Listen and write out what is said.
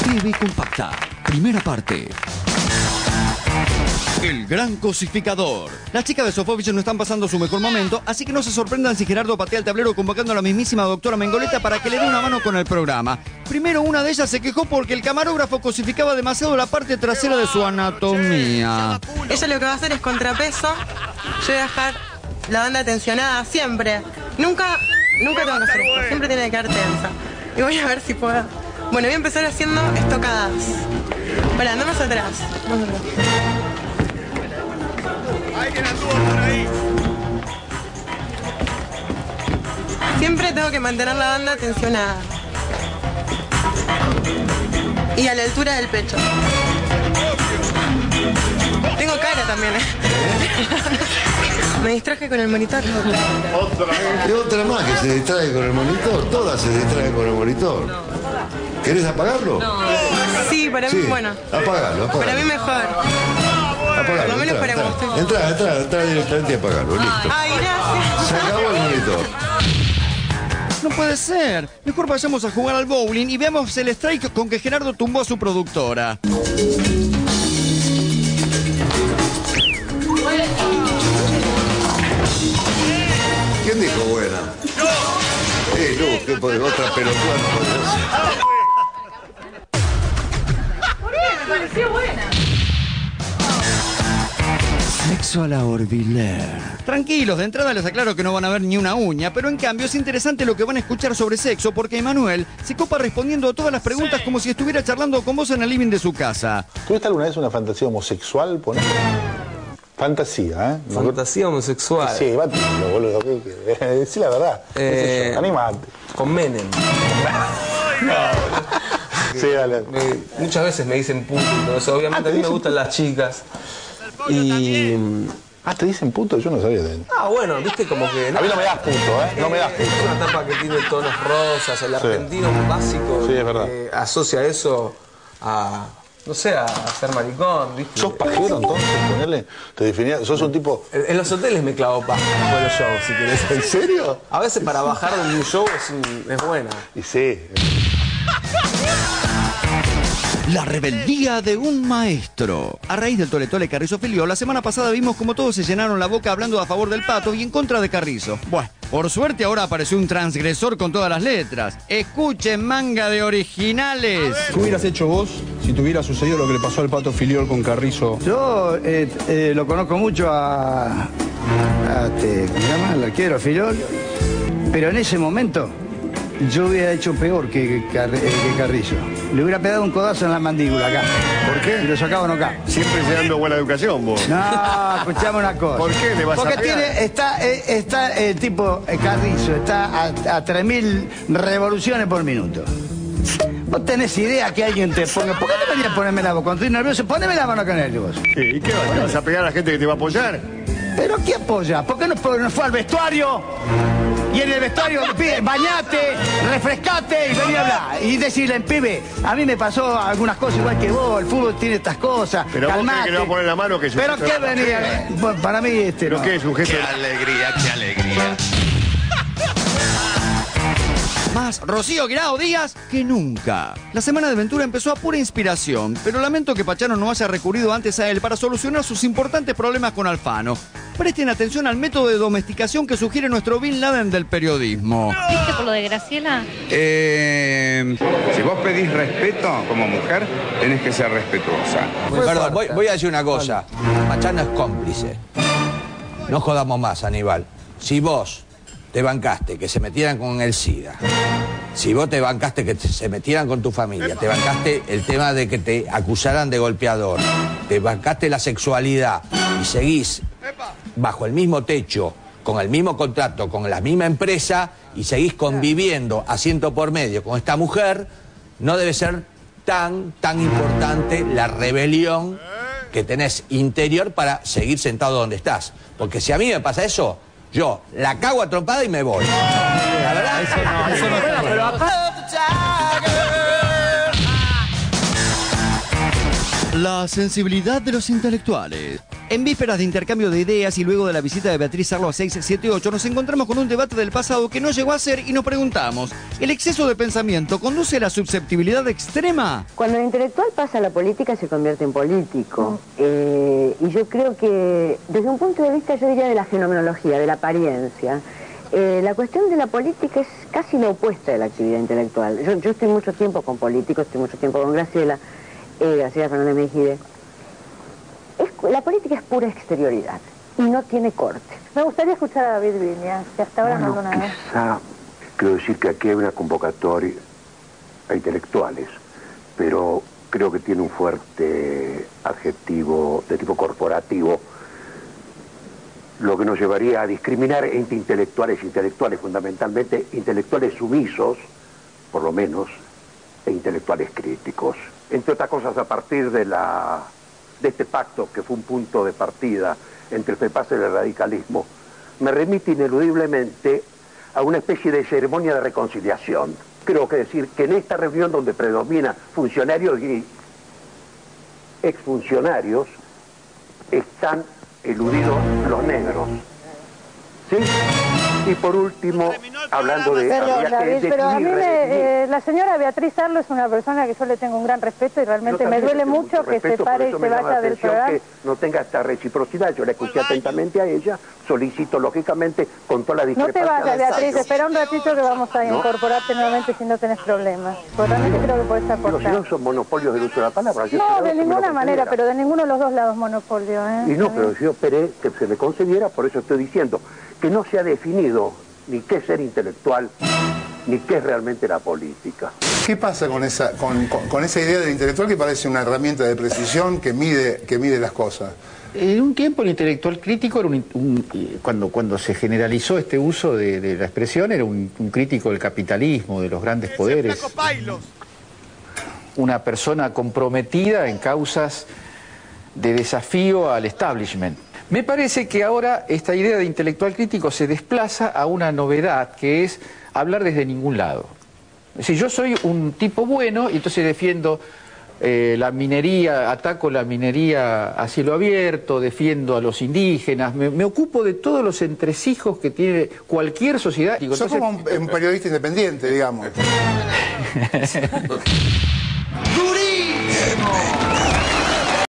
TV Compacta, primera parte. El gran cosificador. Las chicas de Sofovich no están pasando su mejor momento, así que no se sorprendan si Gerardo patea el tablero convocando a la mismísima doctora Mengoleta para que le dé una mano con el programa. Primero, una de ellas se quejó porque el camarógrafo cosificaba demasiado la parte trasera de su anatomía. Ella lo que va a hacer es contrapeso. Yo voy a dejar la banda tensionada siempre. Nunca tengo que hacer esto, siempre tiene que quedar tensa. Y voy a ver si puedo. Bueno, voy a empezar haciendo estocadas. Para, anda más atrás. Alguien anduvo por ahí. Siempre tengo que mantener la banda tensionada. Y a la altura del pecho. Tengo cara también, Me distraje con el monitor. Y otra más que se distrae con el monitor. Todas se distraen con el monitor. ¿Querés apagarlo? Sí, para mí, bueno. Apagalo. Para mí mejor. Apagalo. Por lo menos para vos. Entra directamente y apagalo. Listo. Ay, gracias. Se acabó el monitor. No puede ser. Mejor vayamos a jugar al bowling y veamos el strike con que Gerardo tumbó a su productora. ¿Quién dijo buena? No, ¿qué puede? Otra pelotuda no puede ser. ¿Por qué? Me pareció buena. Sexo a la Orviller. Tranquilos, de entrada les aclaro que no van a ver ni una uña, pero en cambio es interesante lo que van a escuchar sobre sexo porque Emanuel se copa respondiendo a todas las preguntas como si estuviera charlando con vos en el living de su casa. ¿Tuviste alguna vez una fantasía homosexual, ponele? Fantasía, ¿eh? Fantasía homosexual. Sí, bátelo, boludo. Decí la verdad. Animate. Con Menem. Sí, dale. Muchas veces me dicen puto y todo eso. Obviamente a mí me gustan las chicas. Y... ¿te dicen puto? Yo no sabía de él. Bueno, viste como que... A mí no me das puto, ¿eh? No me das puto. Es una tapa que tiene tonos rosas. El argentino básico sí, es verdad. Asocia eso a... No sé, a ser maricón, ¿viste? ¿Sos pajero entonces? Ponele, te definías, sos un tipo... En los hoteles me clavo paja después de los shows, si querés. ¿En serio? A veces para bajar de un show es buena. Y sí. La rebeldía de un maestro. A raíz del tole tole Carrizo Filiol, la semana pasada vimos como todos se llenaron la boca hablando a favor del Pato y en contra de Carrizo. Bueno, por suerte ahora apareció un transgresor con todas las letras. Escuchen, manga de originales. ¿Qué hubieras hecho vos si te hubiera sucedido lo que le pasó al Pato Filiol con Carrizo? Yo lo conozco mucho ¿cómo se llama? Al arquero Filiol, pero en ese momento yo hubiera hecho peor que Carrizo. Le hubiera pegado un codazo en la mandíbula acá. ¿Por qué? Y lo sacaba acá. Siempre dando buena educación, vos. No, escuchame una cosa. ¿Por qué le vas a pegar? Porque está el tipo Carrizo, está a 3.000 revoluciones por minuto. ¿Vos tenés idea que alguien te ponga? ¿Por qué te venías a ponerme la mano? Cuando estoy nervioso, poneme la mano acá en el vos. ¿Y qué vas? ¿Te vas a pegar a la gente que te va a apoyar? ¿Pero qué apoya? ¿Por qué no fue al vestuario? Y en el vestuario, bañate, refrescate y vení a hablar. Y decirle, pibe, a mí me pasó algunas cosas igual que vos, el fútbol tiene estas cosas. Pero calmate. vos crees que le va a poner la mano que es un ¿Pero qué venía? Para mí ¿Pero no. qué es un gesto? Qué alegría, qué alegría. Más Rocío Guirao Díaz que nunca. La semana de aventura empezó a pura inspiración, pero lamento que Pachano no haya recurrido antes a él para solucionar sus importantes problemas con Alfano. Presten atención al método de domesticación que sugiere nuestro Bin Laden del periodismo. ¿Viste por lo de Graciela? Si vos pedís respeto como mujer, tenés que ser respetuosa. Perdón, voy a decir una cosa. Pachano es cómplice. No jodamos más, Aníbal. Si vos te bancaste que se metieran con el SIDA, si vos te bancaste que se metieran con tu familia, te bancaste el tema de que te acusaran de golpeador, te bancaste la sexualidad y seguís bajo el mismo techo, con el mismo contrato, con la misma empresa y seguís conviviendo a ciento por medio con esta mujer, no debe ser tan importante la rebelión que tenés interior para seguir sentado donde estás. Porque si a mí me pasa eso, yo la cago a trompada y me voy. La verdad, eso no. Pero La sensibilidad de los intelectuales. En vísperas de intercambio de ideas y luego de la visita de Beatriz Arlo a 678, nos encontramos con un debate del pasado que no llegó a ser y nos preguntamos, ¿el exceso de pensamiento conduce a la susceptibilidad extrema? Cuando el intelectual pasa a la política se convierte en político. Y yo creo que desde un punto de vista, yo diría, de la fenomenología, de la apariencia, la cuestión de la política es casi la opuesta de la actividad intelectual. Yo estoy mucho tiempo con políticos, estoy mucho tiempo con Graciela Fernández Mejide. La política es pura exterioridad y no tiene corte. Me gustaría escuchar a David Viñas, que hasta ahora no habló nada. Quiero decir que aquí hay una convocatoria a intelectuales, pero creo que tiene un fuerte adjetivo de tipo corporativo, lo que nos llevaría a discriminar entre intelectuales e intelectuales, fundamentalmente intelectuales sumisos, por lo menos, e intelectuales críticos. Entre otras cosas, a partir de este pacto, que fue un punto de partida entre el FEPAS y el radicalismo, me remite ineludiblemente a una especie de ceremonia de reconciliación. Creo que decir que en esta reunión donde predomina funcionarios y exfuncionarios, están eludidos los negros. ¿Sí? Y por último, hablando de... Pero a mí la señora Beatriz Arlo es una persona que yo le tengo un gran respeto y realmente me duele mucho que se pare y se vaya del programa. Que no tenga esta reciprocidad, yo la escuché atentamente a ella, solicito lógicamente con toda la discrepancia. No te vayas, Beatriz, espera un ratito que vamos a incorporarte nuevamente si no tenés problemas. Porque realmente creo que podés aportar. Si no son monopolios del uso de la palabra. No, de ninguna manera, pero de ninguno de los dos lados monopolio. Y no, pero yo esperé que se me concediera, por eso estoy diciendo que no se ha definido ni qué es ser intelectual, ni qué es realmente la política. ¿Qué pasa con esa idea del intelectual que parece una herramienta de precisión que mide las cosas? En un tiempo el intelectual crítico era cuando se generalizó este uso de la expresión, era un crítico del capitalismo, de los grandes poderes. Una persona comprometida en causas de desafío al establishment. Me parece que ahora esta idea de intelectual crítico se desplaza a una novedad, que es hablar desde ningún lado. Es decir, yo soy un tipo bueno y entonces defiendo la minería, ataco la minería a cielo abierto, defiendo a los indígenas, me ocupo de todos los entresijos que tiene cualquier sociedad. Sos como un periodista independiente, digamos. ¡Durísimo!